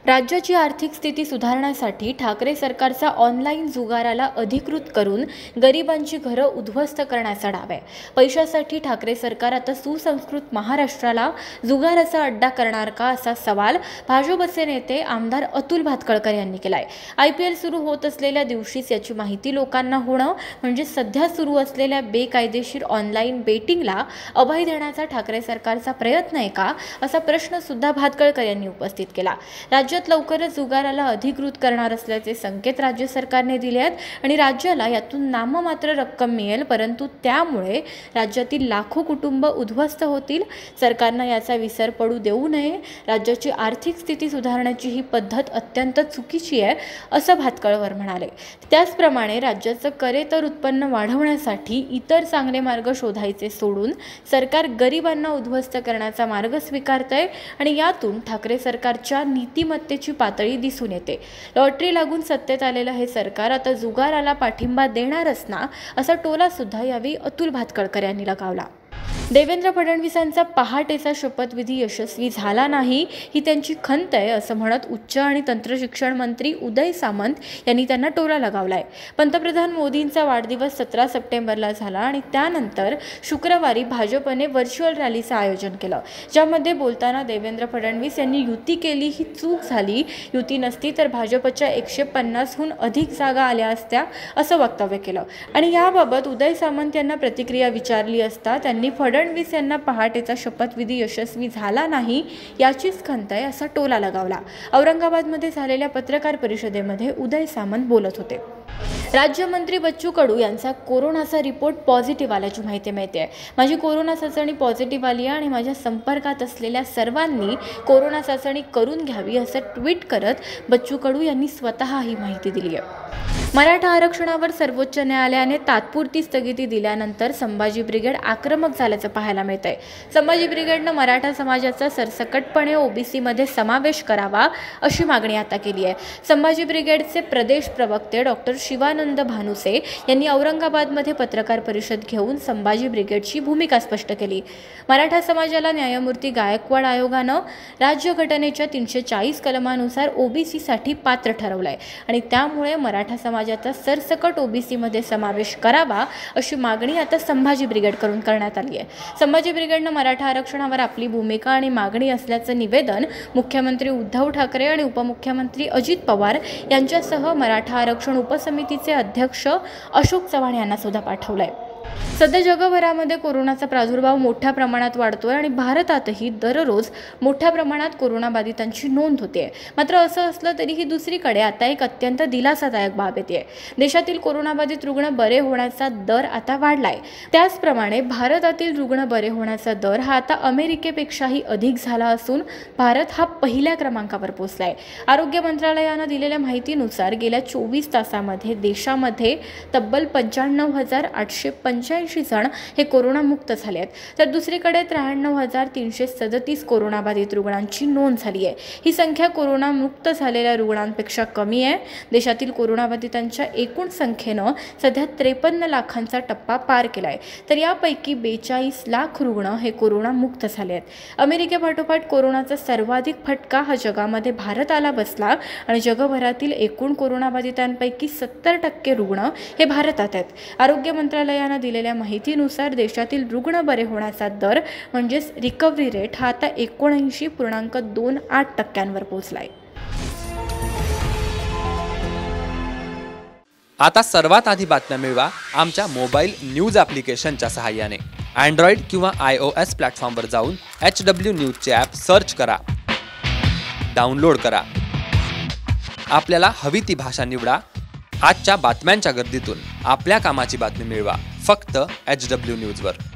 राज्याची आर्थिक स्थिती सुधारण्यासाठी ठाकरे सरकारचा ऑनलाईन जुगाराला अधिकृत करून गरिबांची घरं उद्ध्वस्त करण्याचा डाव आहे। पैशासाठी ठाकरे सरकार आता सुसंस्कृत महाराष्ट्राला जुगाराचा अड्डा करणार का, असा सवाल भाजपचे नेते आमदार अतुल भातखळकर यांनी केलाय। IPL सुरू होत असलेल्या दिवशीच याची माहिती लोकांना होणं म्हणजे सध्या सुरू असलेल्या बेकायदेशीर ऑनलाईन बेटिंगला अभय देण्याचा ठाकरे सरकारचा प्रयत्न आहे का, असा प्रश्न सुद्धा भातखळकर यांनी उपस्थित केला। राज्यात लवकरच जुगाराला अधिकृत करणार असल्याचे संकेत राज्य सरकारने दिले आहेत आणि राज्याला यातून नाममात्र रक्कम मिळेल, परंतु त्यामुळे राज्यातील लाखो कुटुंब उद्ध्वस्त होतील। सरकारनं याचा विसर पडू देऊ नये। राज्याची आर्थिक स्थिती सुधारण्याची ही पद्धत अत्यंत चुकीची आहे, असं भातखळकर म्हणाले। त्याचप्रमाणे राज्याचं करेतर उत्पन्न वाढवण्यासाठी इतर चांगले मार्ग शोधायचे सोडून सरकार गरिबांना उद्ध्वस्त करण्याचा मार्ग स्वीकारतंय आणि यातून ठाकरे सरकारच्या नीतिमत्तेची पातळी दिसून येते। लॉटरी लागून सत्तेत आलेलं हे सरकार आता जुगाराला पाठिंबा देणारच ना, असा टोला सुद्धा यावेळी अतुल भातखळकर यांनी लगावला। देवेंद्र फडणवीसांचा पहाटेचा शपथविधी यशस्वी झाला नाही ही त्यांची खंत आहे, असं म्हणत उच्च आणि तंत्रशिक्षण मंत्री उदय सामंत यांनी त्यांना टोला लगावलाय। पंतप्रधान मोदींचा वाढदिवस 17 सप्टेंबरला झाला आणि त्यानंतर शुक्रवारी भाजपने व्हर्च्युअल रॅलीचं आयोजन केलं, ज्यामध्ये बोलताना देवेंद्र फडणवीस यांनी युती केली ही चूक झाली, युती नसती तर भाजपच्या 150हून अधिक जागा आल्या असत्या, असं वक्तव्य केलं। आणि याबाबत उदय सामंत यांना प्रतिक्रिया विचारली असता त्यांनी फडणवीस यांना पहाटेचा शपथविधी यशस्वी झाला नाही याचीच खंत आहे, असा टोला लगावला। औरंगाबादमध्ये झालेल्या पत्रकार परिषदेमध्ये उदय सामंत बोलत होते। राज्यमंत्री बच्चू कडू यांचा कोरोनाचा रिपोर्ट पॉझिटिव्ह आल्याची माहिती मिळते। माझी कोरोना चाचणी पॉझिटिव्ह आली आहे आणि माझ्या संपर्कात असलेल्या सर्वांनी कोरोना चाचणी करून घ्यावी, असं ट्विट करत बच्चू कडू यांनी स्वतः ही माहिती दिली आहे। मराठा आरक्षणावर सर्वोच्च न्यायालयाने तात्पुरती स्थगिती दिल्यानंतर संभाजी ब्रिगेड आक्रमक झाल्याचं पाहायला मिळतंय। संभाजी ब्रिगेडनं मराठा समाजाचा सरसकटपणे OBC मध्ये समावेश करावा, अशी मागणी आता केली आहे। संभाजी ब्रिगेडचे प्रदेश प्रवक्ते डॉक्टर शिवानंद भानुसे यांनी औरंगाबादमध्ये पत्रकार परिषद घेऊन संभाजी ब्रिगेडची भूमिका स्पष्ट केली। मराठा समाजाला न्यायमूर्ती गायकवाड आयोगानं राज्यघटनेच्या 340 कलमानुसार OBC साठी पात्र ठरवलंय आणि त्यामुळे मराठा समाजाचा सरसकट OBC मध्ये समावेश करावा, अशी मागणी आता संभाजी ब्रिगेडकडून करण्यात आली आहे। संभाजी ब्रिगेडनं मराठा आरक्षणावर आपली भूमिका आणि मागणी असल्याचं निवेदन मुख्यमंत्री उद्धव ठाकरे आणि उपमुख्यमंत्री अजित पवार यांच्यासह मराठा आरक्षण उपसमितीचे अध्यक्ष अशोक चव्हाण यांना सुद्धा पाठवलंय। सध्या जगभरामध्ये कोरोनाचा प्रादुर्भाव मोठ्या प्रमाणात वाढतोय आणि भारतातही दररोज मोठ्या प्रमाणात कोरोनाबाधितांची नोंद होते। मात्र असं असलं तरीही दुसरीकडे आता एक अत्यंत दिलासादायक बाब येते। देशातील कोरोनाबाधित रुग्ण बरे होण्याचा दर आता वाढलाय। त्याचप्रमाणे भारतातील रुग्ण बरे होण्याचा दर हा आता अमेरिकेपेक्षाही अधिक झाला असून भारत हा पहिल्या क्रमांकावर पोहोचलाय। आरोग्य मंत्रालयानं दिलेल्या माहितीनुसार गेल्या 24 तासामध्ये देशामध्ये तब्बल 95,885 जण हे कोरोनामुक्त झाले आहेत, तर दुसरीकडे 93,337 कोरोनाबाधित रुग्णांची नोंद झाली आहे। ही संख्या कोरोनामुक्त झालेल्या रुग्णांपेक्षा कमी आहे। देशातील कोरोनाबाधितांच्या एकूण संख्येनं सध्या 53 लाखांचा टप्पा पार केलाय, तर यापैकी 42 लाख रुग्ण हे कोरोनामुक्त झाले आहेत। अमेरिकेपाठोपाठ कोरोनाचा सर्वाधिक फटका हा जगामध्ये भारताला बसला आणि जगभरातील एकूण कोरोनाबाधितांपैकी 70% रुग्ण हे भारतात आहेत। आरोग्य मंत्रालयानं दिलेल्या माहितीनुसार देशातील रुग्ण बरे होण्याचा दर म्हणजेच रिकव्हरी रेट हा आता 79.28% पोहोचलाय। आता सर्वात आधी बातम्या मिळवा आमच्या मोबाईल न्यूज ॲप्लिकेशनच्या सहाय्याने। Android किंवा iOS प्लॅटफॉर्मवर जाऊन HW न्यूजचे ॲप सर्च करा, डाउनलोड करा, आपल्याला हवी ती भाषा निवडा। आजच्या बातम्यांच्या गर्दीतून आपल्या कामाची बातमी मिळवा फक्त HW न्यूजवर।